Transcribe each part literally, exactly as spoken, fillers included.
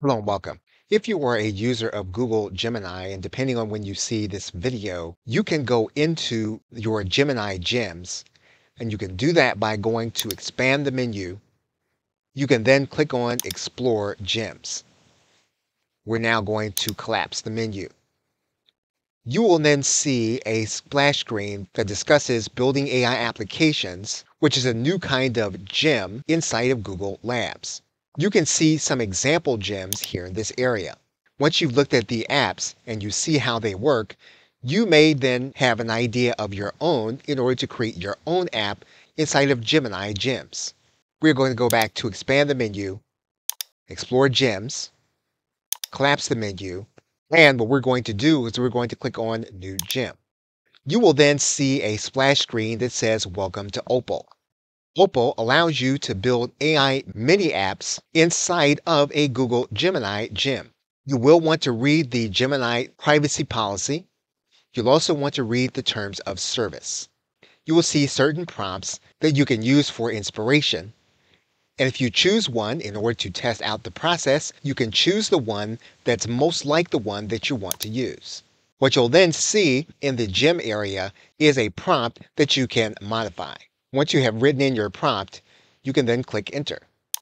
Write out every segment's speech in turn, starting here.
Hello and welcome. If you are a user of Google Gemini, and depending on when you see this video, you can go into your Gemini Gems, and you can do that by going to expand the menu. You can then click on Explore Gems. We're now going to collapse the menu. You will then see a splash screen that discusses building A I applications, which is a new kind of gem inside of Google Labs. You can see some example gems here in this area. Once you've looked at the apps and you see how they work, you may then have an idea of your own in order to create your own app inside of Gemini Gems. We're going to go back to expand the menu, explore gems, collapse the menu, and what we're going to do is we're going to click on New Gem. You will then see a splash screen that says Welcome to Opal. Opal allows you to build A I mini apps inside of a Google Gemini gem. You will want to read the Gemini privacy policy. You'll also want to read the terms of service. You will see certain prompts that you can use for inspiration. And if you choose one in order to test out the process, you can choose the one that's most like the one that you want to use. What you'll then see in the gem area is a prompt that you can modify. Once you have written in your prompt, you can then click enter.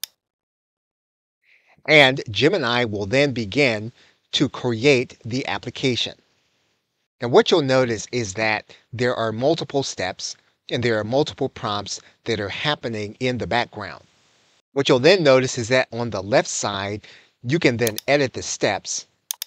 And Gemini will then begin to create the application. And what you'll notice is that there are multiple steps and there are multiple prompts that are happening in the background. What you'll then notice is that on the left side, you can then edit the steps.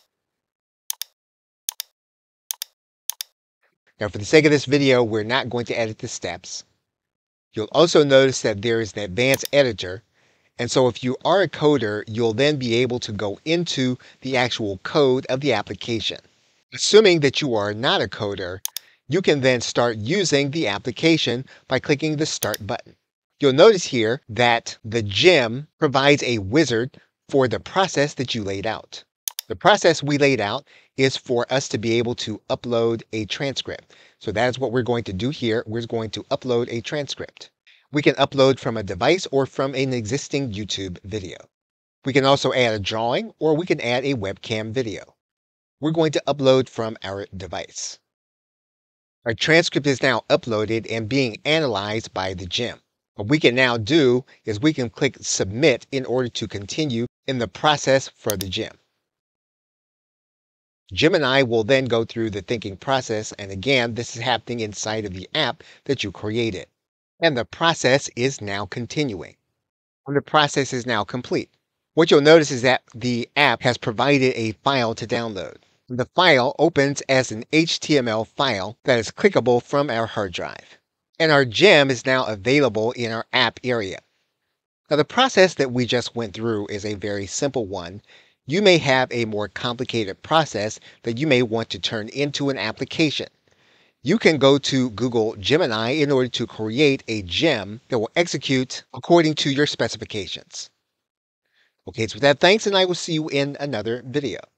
Now, for the sake of this video, we're not going to edit the steps. You'll also notice that there is an advanced editor. And so if you are a coder, you'll then be able to go into the actual code of the application. Assuming that you are not a coder, you can then start using the application by clicking the Start button. You'll notice here that the gem provides a wizard for the process that you laid out. The process we laid out is for us to be able to upload a transcript. So that is what we're going to do here. We're going to upload a transcript. We can upload from a device or from an existing YouTube video. We can also add a drawing or we can add a webcam video. We're going to upload from our device. Our transcript is now uploaded and being analyzed by the gem. What we can now do is we can click Submit in order to continue in the process for the gem. Gemini will then go through the thinking process, and again, this is happening inside of the app that you created. And the process is now continuing. And the process is now complete. What you'll notice is that the app has provided a file to download. The file opens as an H T M L file that is clickable from our hard drive. And our gem is now available in our app area. Now, the process that we just went through is a very simple one. You may have a more complicated process that you may want to turn into an application. You can go to Google Gemini in order to create a gem that will execute according to your specifications. Okay, so with that, thanks, and I will see you in another video.